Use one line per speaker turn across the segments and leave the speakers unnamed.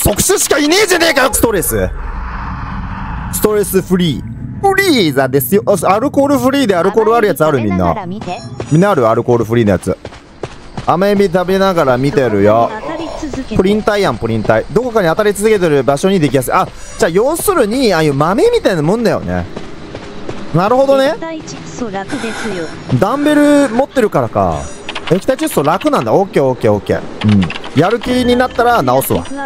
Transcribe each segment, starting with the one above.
即死しかいねえじゃねえかよ。ストレスフリー。フリーザですよ。アルコールフリーでアルコールあるやつある？みんな。みんなある？アルコールフリーのやつ。甘エビ食べながら見てるよ。プリン体やん、プリン体。どこかに当たり続けてる場所にできやすい。あ、じゃあ要するに、ああいう豆みたいなもんだよね。なるほどね。ダンベル持ってるからか。液体窒素楽なんだ。オッケーオッケーオッケー。うん。やる気になったら直すわ。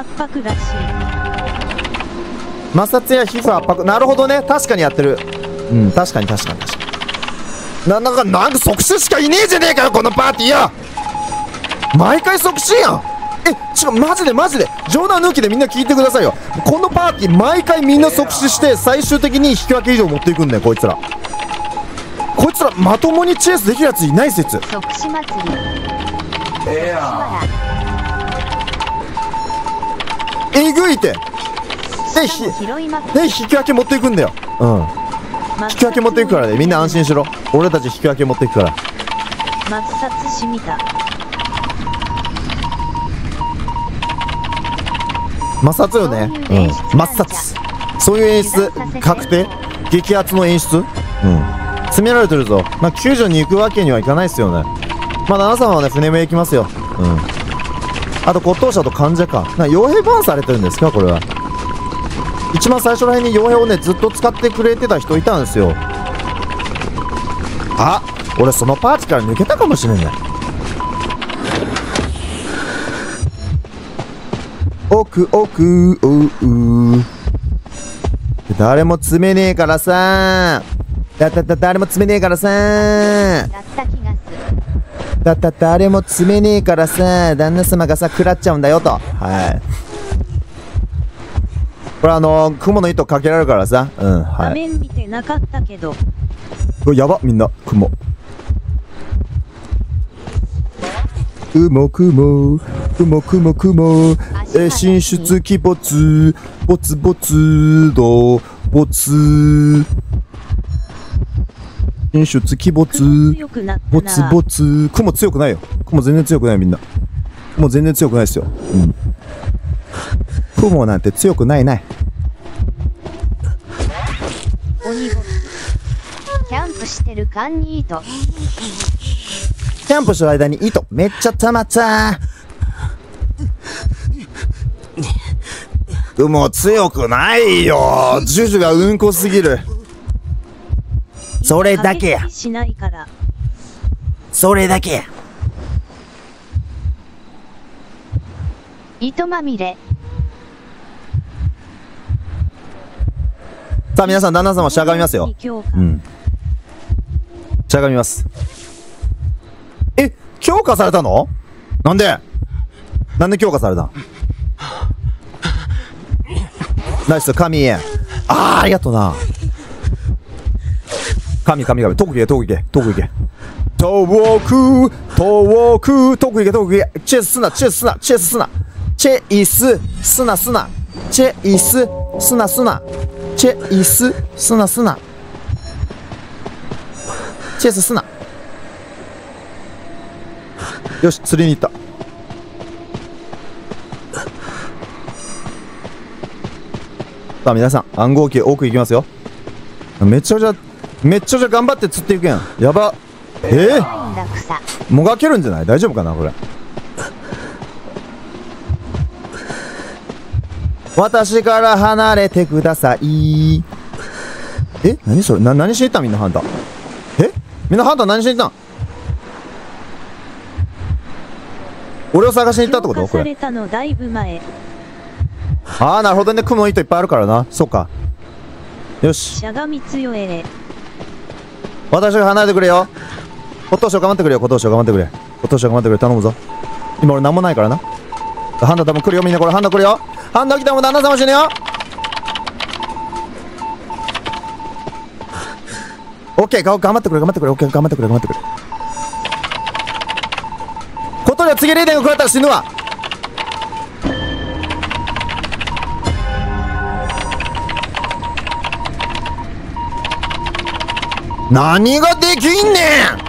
摩擦や皮膚圧迫。なるほどね。確かにやってる。うん、確かに。なんか即死しかいねえじゃねえかよ、このパーティーよ。毎回即死やん。マジで冗談抜きでみんな聞いてくださいよ。このパーティー毎回みんな即死して最終的に引き分け以上持っていくんだよ。こいつらまともにチェイスできるやついない説。
即死祭り。
えぐいて。で引き分け持っていくんだよ。うん、引き分け持っていくからね。みんな安心しろ。俺たち引き分け持っていくから。
抹殺しみた。
摩擦よね。うん、抹殺。そういう演出確定。激アツの演出。うん、詰められてるぞ。まあ救助に行くわけにはいかないっすよね。まあ旦那様はね船も行きますよ。うん、あと骨董者と患者か。傭兵バンされてるんですかこれは。一番最初らへんに傭兵をねずっと使ってくれてた人いたんですよ。あ、俺そのパーティーから抜けたかもしれない。奥誰も詰めねえからさ誰も詰めねえからさ誰も詰めねえからさ旦那様がさ食らっちゃうんだよと。はい、これ雲の糸かけられるからさ。うん、はい。画
面見てなかったけど。
やば、みんな雲。雲進出鬼没進出鬼没雲強くないよ。雲全然強くない。みんな雲全然強くないですよ。うん、雲なんて強くない。
鬼ボスキャンプしてる間に糸。
キャンプしてる間に糸めっちゃ溜まった。雲強くないよ。ジュジュがうんこすぎる。それだけや。それだけや。
糸まみれ。
さあ皆さん旦那様しゃがみますよ。うん、しゃがみます。強化されたの？なんで強化された？ナイス神へ。ありがとうな。神遠く行け。遠く行け。チェイスすな。チェイスすな。よし、釣りに行った。さあ皆さん暗号機奥行きますよ。めっちゃ頑張って釣っていくやん。やば。もがけるんじゃない？大丈夫かなこれ。私から離れてください。何それ？何しに行ったんみんなハンター。みんなハンター何しに行ったん？俺を探しに行ったってこと？これ。ああ、なるほどね。雲の糸いっぱいあるからな。そっか。よし。私が離れてくれよ。骨董商頑張ってくれよ。頼むぞ。今俺なんもないからな。ハンダ多分来るよ。みんなこれハンダ来るよ。ハンダ来たらもう旦那様死ぬよ。オッケー、頑張ってくれ。オッケー、頑張ってくれ。ことには次0点が食らったら死ぬわ。何ができんねん。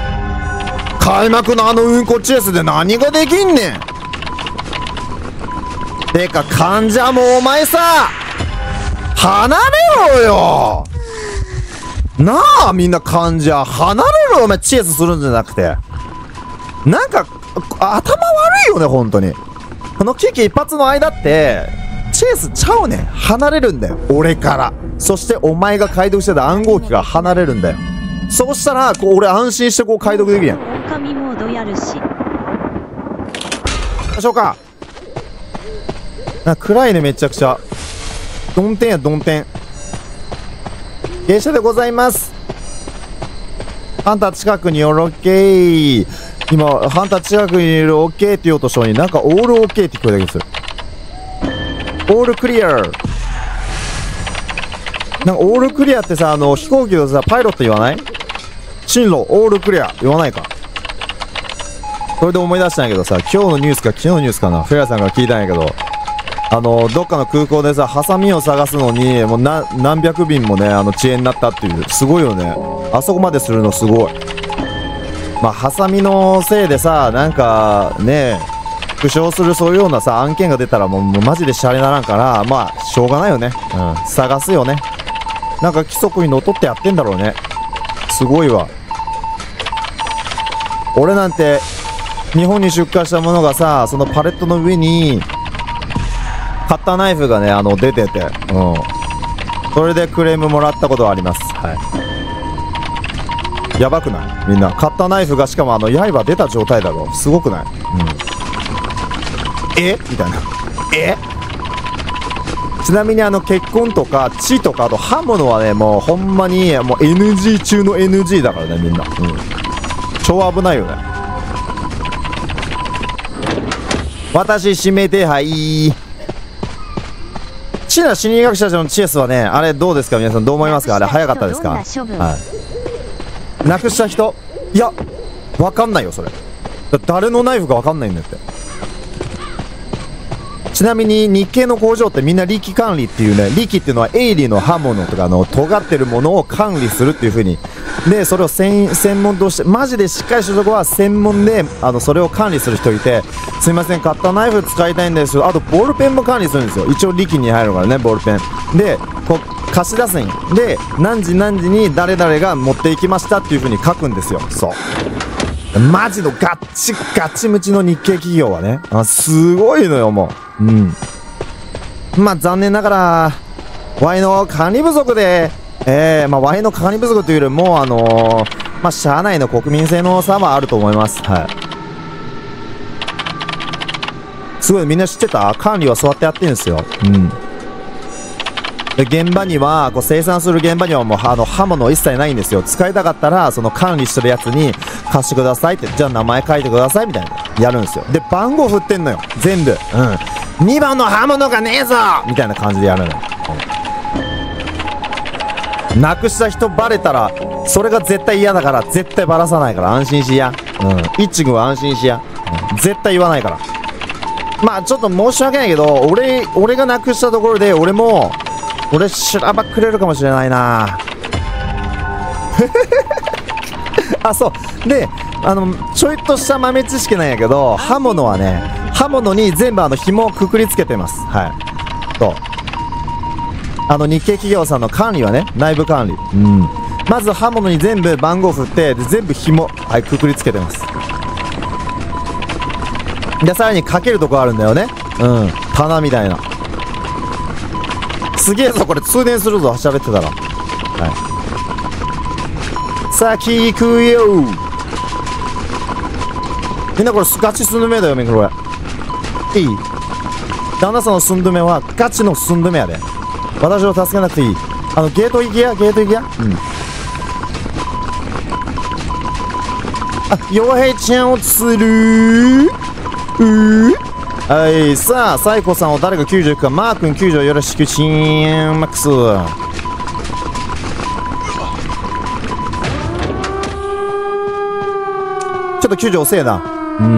開幕のうんこチェイスで何ができんねん。 てか患者もお前さ離れろよなあ。みんな患者離れろ。お前チェイスするんじゃなくて、なんか頭悪いよね本当に。この危機一髪の間ってチェイスちゃうねん。離れるんだよ俺から。そしてお前が解読してた暗号機が離れるんだよ。そうしたらこう俺安心してこう解読できるやん。
狼モードやるし。
しょうか。暗いねめちゃくちゃ。曇天や曇天。芸者でございます。ハンター近くにおる。オッケー。今ハンター近くにいる。オッケーって言おうとしたのになんかオールオッケーって聞こえただけです。オールクリア。なんかオールクリアってさ、飛行機のさパイロット言わない？進路オールクリア言わないか。それで思い出したんやけどさ、今日のニュースか昨日のニュースかな、フェラさんから聞いたんやけど、どっかの空港でさハサミを探すのにもう何百便もね遅延になったっていう。すごいよね、あそこまでするのすごい。まあハサミのせいでさなんかね負傷するそういうようなさ案件が出たらもうマジでシャレならんから、まあしょうがないよね。探すよね。なんか規則にのっとってやってんだろうね。すごいわ。俺なんて日本に出荷したものがさ、そのパレットの上にカッターナイフがね出てて、それでクレームもらったことはあります。はい。やばくない？みんなカッターナイフがしかも刃出た状態だろ。すごくない？みたいな。ちなみに結婚とか血とかあと刃物はねもうほんまにもう NG 中の NG だからねみんな。超危ないよね。私指名手配。シナ心理学者のチェスはね、あれどうですか皆さん、どう思いますか？あれ早かったですか？はい。なくした人、いやわかんないよそれ。誰のナイフかわかんないんだって。ちなみに日系の工場ってみんな力管理っていうね、力っていうのは鋭利の刃物とか尖ってるものを管理するっていう風に、でそれを専門としてマジでしっかりしたところは専門でそれを管理する人いて、すいませんカッターナイフ使いたいんですよ。あとボールペンも管理するんですよ。一応力に入るからねボールペンでこう貸し出すんで、何時何時に誰々が持っていきましたっていう風に書くんですよ。そうマジのガッチムチの日系企業はね、すごいのよもう。まあ残念ながらワイの管理不足で、ワイの管理不足というよりもまあ社内の国民性の差はあると思います。はい。すごいみんな知ってた？管理はそうやってやってるんですよ。で現場にはこう生産する現場にはもう刃物一切ないんですよ。使いたかったらその管理してるやつに貸してくださいって、じゃあ名前書いてくださいみたいなやるんですよ。で番号振ってんのよ全部。2番の刃物がねえぞみたいな感じでやるのよ。なくした人バレたらそれが絶対嫌だから絶対バラさないから安心しや。一軍は安心しや。絶対言わないから。まあちょっと申し訳ないけど俺がなくしたところで俺修羅場くれるかもしれないな。あそうでちょいとした豆知識なんやけど、刃物はね刃物に全部紐をくくりつけてます。はい。と日系企業さんの管理はね内部管理、まず刃物に全部番号振ってで全部紐くくりつけてます。でさらにかけるとこあるんだよね。棚みたいな。すげえぞこれ、通電するぞ喋ってたら。はい。先行くよ。みんなこれガチスンドゥメだよ。みんなこれいい？旦那さんのスンドゥメはガチのスンドゥメやで。私を助けなくていい。ゲート行きやゲート行きや。傭兵ちゃんを釣るはい、さあサイコさんを誰が救助行くか。マー君救助よろしくチーンマックス。ちょっと救助遅えな。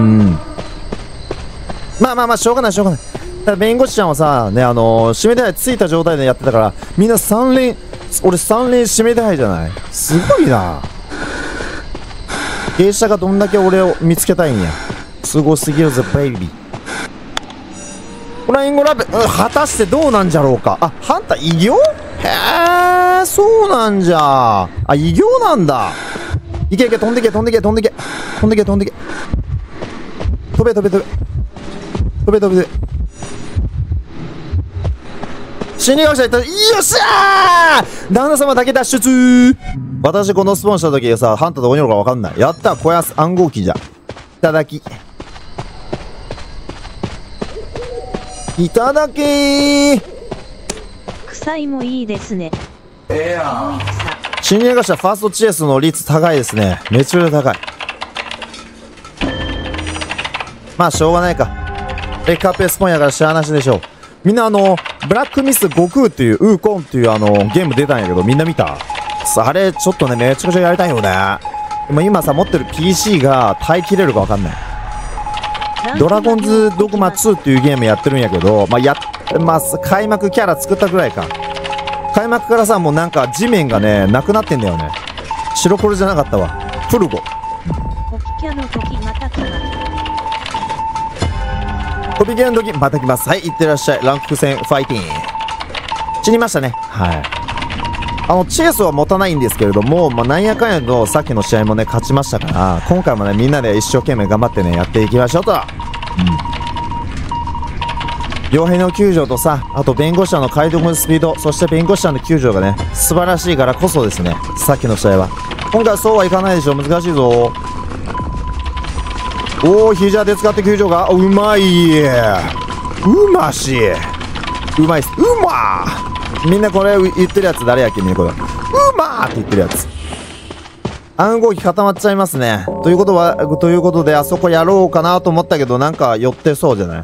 まあしょうがないしょうがない。ただ弁護士ちゃんはさね指名手配ついた状態でやってたからみんな3連俺3連指名手配じゃない。すごいな。芸者がどんだけ俺を見つけたいんや。すごすぎるぜベイビー。 フライングラベ、果たしてどうなんじゃろうか。あ、ハンター異形？へえ、そうなんじゃ。あ、異形なんだ。いけいけ、飛んでけ、飛んでけ、飛んでけ。飛んでけ、飛んでけ。飛べ飛べ飛べ。飛べ飛べ飛べ。心理学者いった。よっしゃー！旦那様だけ脱出。私このスポーンした時さ、ハンターどこにおるかわかんない。やった、小安暗号機じゃ。いただき。いただきー。
臭いもいいですね。
心理学者ファーストチェイスの率高いですね。めちゃめちゃ高い。まあしょうがないか。レッカーペースポンやからしゃあなしでしょう。みんなブラックミス悟空っていうウーコンっていうゲーム出たんやけど、みんな見た？あれちょっとね、めちゃくちゃやりたいよね。でも今さ持ってる PC が耐えきれるかわかんない。ドラゴンズドグマ2っていうゲームやってるんやけど、まあ開幕キャラ作ったぐらいか。開幕からさ、もうなんか地面がね、なくなってんだよね。白コルじゃなかったわ。フルゴ。
コピキャの時また来ます。
コピキャの時また来ます。はい、いってらっしゃい。ランク戦ファイティン。死にましたね。はい。チェイスは持たないんですけれども、まあ、なんやかんやとさっきの試合もね、勝ちましたから、今回もね、みんなで一生懸命頑張ってね、やっていきましょうと。傭兵の救助とさ、あと弁護士者の解読のスピード、そして弁護士者の救助がね、素晴らしいからこそですね、さっきの試合は。今回はそうはいかないでしょ、難しいぞ。おー、ヒージャーで使って救助が、うまい。うまし。うまいっす。うまー。みんなこれ言ってるやつ誰やっけ、みんなこれ。うまーって言ってるやつ。暗号機固まっちゃいますね。ということで、あそこやろうかなと思ったけど、なんか寄ってそうじゃない？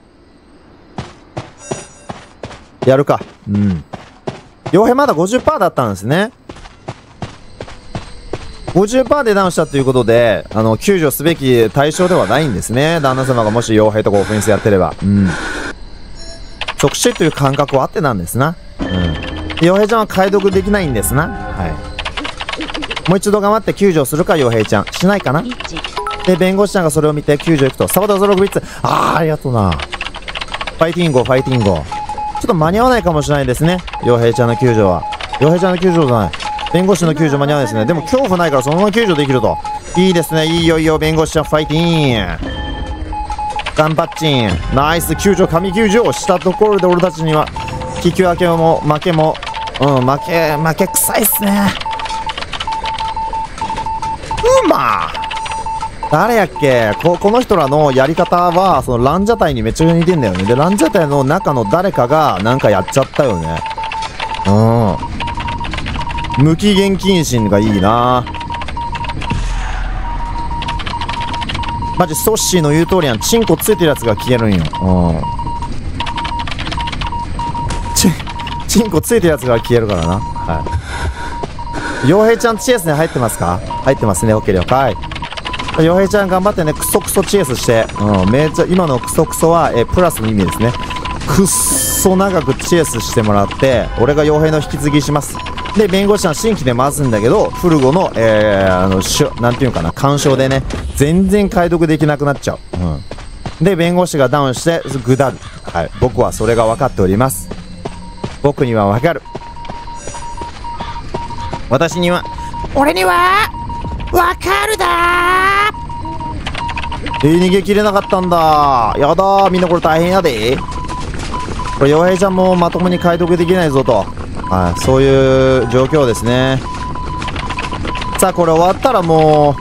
やるか。うん。傭兵まだ 50% だったんですね。50% でダウンしたということで、救助すべき対象ではないんですね。旦那様がもし傭兵とかオフェンスやってれば。うん。即死という感覚はあってなんですな。うん。傭兵ちゃんは解読できないんですな。はい。もう一度頑張って救助するか、傭兵ちゃん。しないかな。で、弁護士ちゃんがそれを見て救助行くと。サバタゾログリッツ。ありがとうな。ファイティンゴ、ファイティンゴ。ちょっと間に合わないかもしれないですね。傭兵ちゃんの救助は。傭兵ちゃんの救助じゃない。弁護士の救助間に合わないですね。でも恐怖ないからそのまま救助できると。いいですね。いいよいいよ、弁護士ちゃん、ファイティン。ガンパッチン。ナイス救助、神救助をしたところで俺たちには、引き分けも負けも、負け臭いっすね。誰やっけ、この人らのやり方は、そのランジャタイにめっちゃ似てんだよね。で、ランジャタイの中の誰かがなんかやっちゃったよね。無期限謹慎がいいな。マジソッシーの言う通りやん。チンコついてるやつが消えるんよ。チンコついてるやつが消えるからな。はい。傭兵ちゃんチェイスに入ってますか？入ってますね。オッケー了解。傭兵ちゃん頑張ってね、クソクソチェイスして、めっちゃ、今のクソクソは、プラスの意味ですね。くっそ長くチェイスしてもらって、俺が傭兵の引き継ぎします。で、弁護士は新規で回すんだけど、フルゴの、なんていうかな、干渉でね、全然解読できなくなっちゃう。で、弁護士がダウンして、ぐだる。はい。僕はそれが分かっております。僕には分かる。私には、俺には、分かるだー。逃げきれなかったんだ。やだー。みんなこれ大変やで。これ、傭兵ちゃんもまともに解読できないぞと。はい、そういう状況ですね。さあ、これ終わったらもう、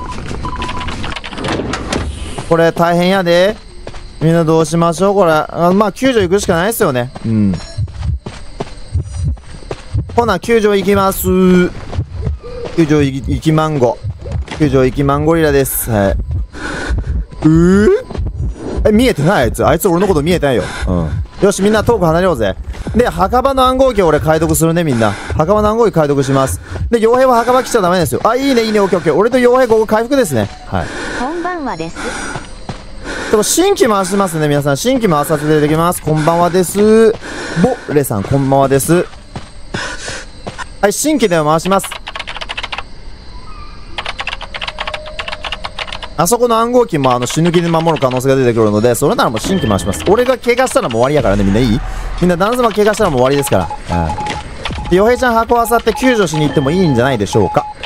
これ大変やで。みんなどうしましょうこれ。まあ、救助行くしかないですよね。ほな、救助行きます。救助行きマンゴ。救助行きマンゴリラです。はい。見えてないあいつ。あいつ俺のこと見えてないよ。よし、みんな遠く離れようぜ。で、墓場の暗号機を俺解読するね、みんな。墓場の暗号機解読します。で、傭兵は墓場来ちゃダメですよ。あ、いいね、いいね、オッケーオッケー。俺と傭兵ここ回復ですね。はい。
こんばんはです。
でも、新規回しますね、皆さん。新規回させていただきます。こんばんはです。ボレさん、こんばんはです。はい、新規で回します。 あそこの暗号機も死ぬ気で守る可能性が出てくるので、それならもう新規回します。俺が怪我したらもう終わりやからね、みんないい？みんな旦那様怪我したらもう終わりですから。で、ヨヘちゃん箱あさって救助しに行ってもいいんじゃないでしょうか。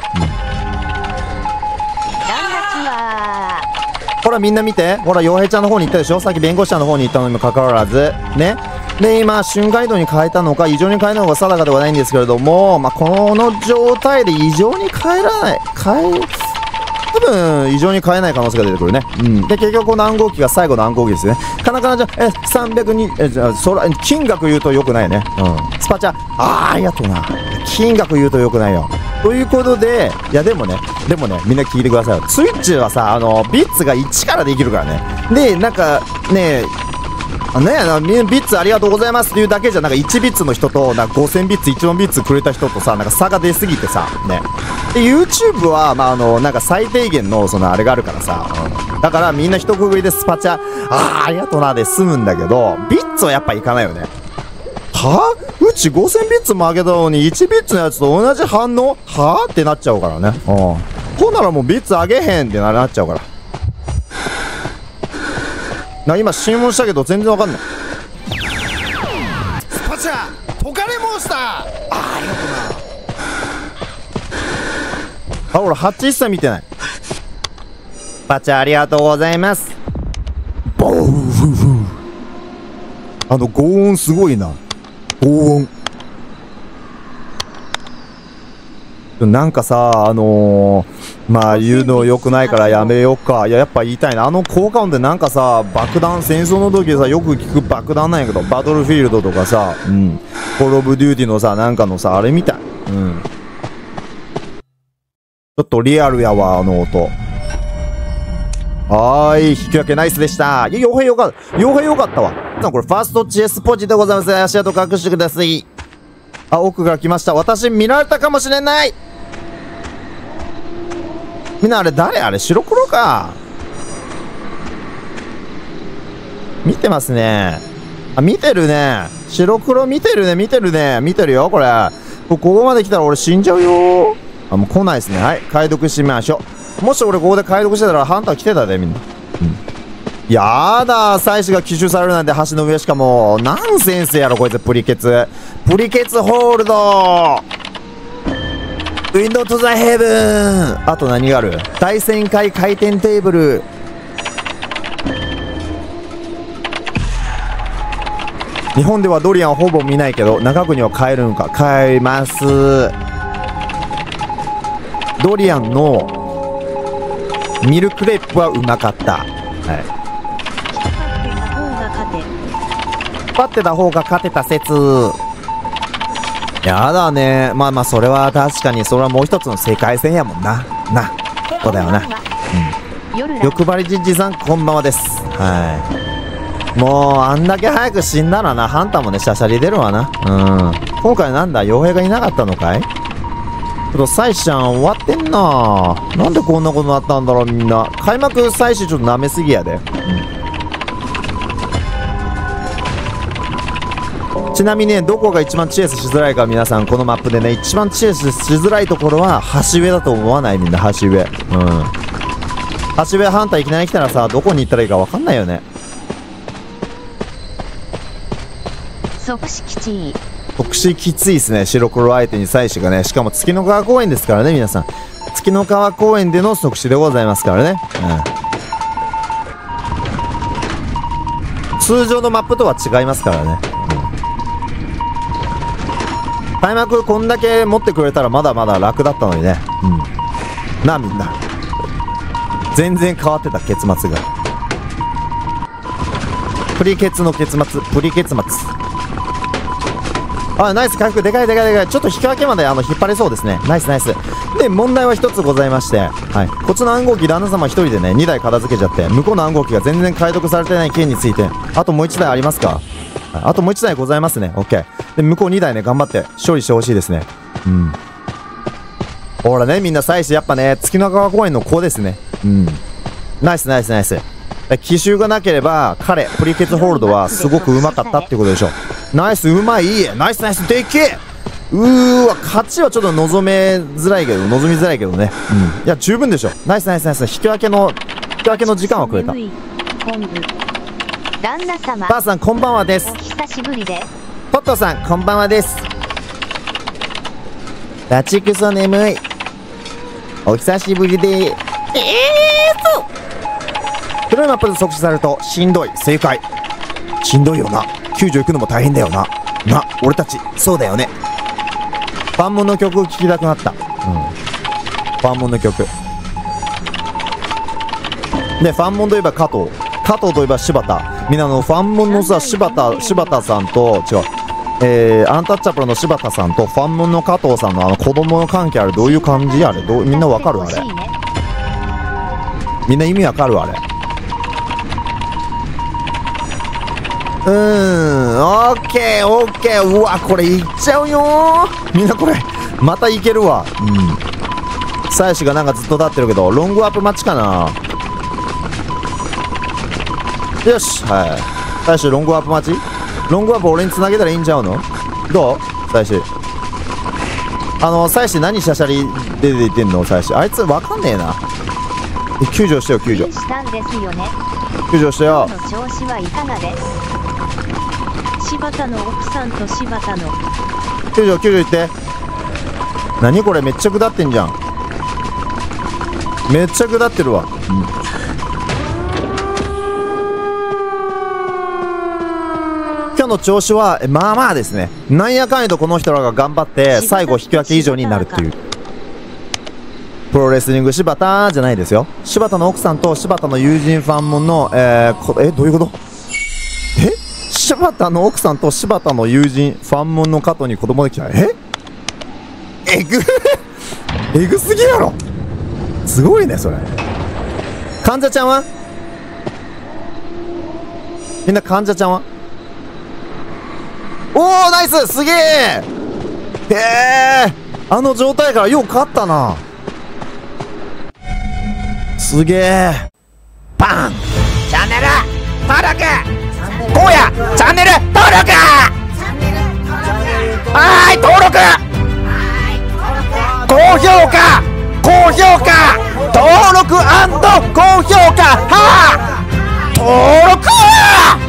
ほらみんな見て、ほらヨヘちゃんの方に行ったでしょ。さっき弁護士さんの方に行ったのにもかかわらずね。で今瞬間移動に変えたのか異常に変えたのか定かではないんですけれども、この状態で異常に変えらない多分異常に変えない可能性が出てくるね。で結局この暗号機が最後の暗号機ですね。かなかなじゃ302じゃあ金額言うとよくないね。スパチャありがとうな。金額言うとよくないよ。ということで、いやでもねみんな聞いてくださいよ。スイッチはさビッツが1からできるからね。でなんかねビッツありがとうございますっていうだけじゃなんか1ビッツの人となんか5000ビッツ1万ビッツくれた人とさなんか差が出すぎてさね。で YouTube はなんか最低限のそのあれがあるからさ、だからみんな一区切りでスパチャありがとうなで済むんだけど、ビッツはやっぱいかないよね。うち5000ビッツも上げたのに1ビッツのやつと同じ反応ってなっちゃうからね。ほんならもうビッツ上げへんってなっちゃうから。今注文したけど全然わかんない。スパチャトカレモンスターありがとうな。俺8一切見てない。スパチャありがとうございます。ボーフフ轟音すごいな。轟音なんかさ言うの良くないからやめようか。いややっぱ言いたいな。効果音でなんかさ爆弾戦争の時さよく聞く爆弾なんやけど、バトルフィールドとかさコールオブデューティのさなんかのさあれみたい。ちょっとリアルやわ音。引き分けナイスでした。傭兵よかったわ。これファーストチェスポジでございます。足跡隠してください。奥から来ました。私見られたかもしれない。みんなあれ誰？あれ白黒か。見てますね。見てるね。白黒見てるね。見てるよこれ。ここまで来たら俺死んじゃうよ。もう来ないですね。はい解読してみましょう。もし俺ここで解読してたらハンター来てたでみんな。やだ祭司が奇襲されるなんて橋の上。しかもナンセンスやろこいつ。プリケツホールドウィンドウトゥザヘブン。あと何がある？対旋回回転テーブル。日本ではドリアンほぼ見ないけど中国には買えるのか。買えます。ドリアンのミルクレープはうまかった。引っ張ってた方が勝てた説。やだね。それは確かにそれはもう一つの世界線やもんな。そうだよな。欲張りじじさんこんばんはです。もうあんだけ早く死んだらなハンターもねシャシャリ出るわな。今回なんだ傭兵がいなかったのかい。サイシちゃん終わってんな。なんでこんなことになったんだろうみんな。開幕サイシちょっと舐めすぎやで。ちなみにねどこが一番チェイスしづらいか皆さんこのマップでね一番チェイスしづらいところは橋上だと思わない？みんな橋上。橋上ハンターいきなり来たらさどこに行ったらいいか分かんないよね。
即死きつい。
即死きついですね。白黒相手に祭司がね。しかも月の川公園ですからね皆さん。月の川公園での即死でございますからね。通常のマップとは違いますからね。開幕こんだけ持ってくれたらまだまだ楽だったのにね。みんな全然変わってた結末が。プリケツの結末。ナイス回復。でかい。ちょっと引き分けまで引っ張れそうですね。ナイス。で問題は一つございまして、こっちの暗号機旦那様一人でね2台片付けちゃって向こうの暗号機が全然解読されてない件についてあともう1台ありますか。あともう1台ございますね。 OK で向こう2台ね頑張って処理してほしいですね。ほらねみんな祭司やっぱね月の川公園の子ですね。ナイス。奇襲がなければプリケツホールドはすごくうまかったってことでしょ。ナイスうまい。ナイスでっけえ。勝ちはちょっと望みづらいけどね。いや十分でしょ。ナイス。引き分けのき分けの時間はくれた。
眠い本部。
旦那様、
ばあさんこんばんはです。
お久しぶりで。
ポットさんこんばんはです。バチクソ眠い。お久しぶりで黒いマップで即死されるとしんどい。正解。しんどいよな。救助行くのも大変だよな。俺たちそうだよね。ファンモンの曲を聴きたくなった。ファンモンの曲で、ファンモンといえば加藤といえば柴田。みんなファンモンのさ、柴田さんと違う、アンタッチャブルの柴田さんとファンモンの加藤さんの子供の関係あれどういう感じあれみんなわかるあれ。みんな意味わかるあれ。オッケー。うわ、これいっちゃうよー。みんなこれまたいけるわ。妻子がなんかずっと立ってるけど、ロングアップ待ちかな。よし、はい。妻子ロングアップ待ち。ロングアップ俺に繋げたらいいんちゃうの。どう妻子。妻子何シャシャリで出てんの妻子。あいつわかんねえな。救助してよ、救助。
したんですよね。
救助してよ。
今日の調子はいかがです。
柴田の奥さんと柴田の
救助行って。何これめっちゃ下ってんじゃん。めっちゃ下ってるわ。今日の調子はまあまあですね。なんやかんやとこの人らが頑張って最後引き分け以上になるっていう。プロレスリング柴田じゃないですよ。柴田の奥さんと柴田の友人ファンモンのどういうこと。柴田の奥さんと柴田の友人ファンモンの加藤に子供できた。えぐすぎやろ。すごいねそれ。患者ちゃんはみんな患者ちゃんはおーナイスすげえ。あの状態からよう勝ったな。すげえ。パンチャンネル登録こうやチャンネル登録はーい登録高評価登録高評価はー登録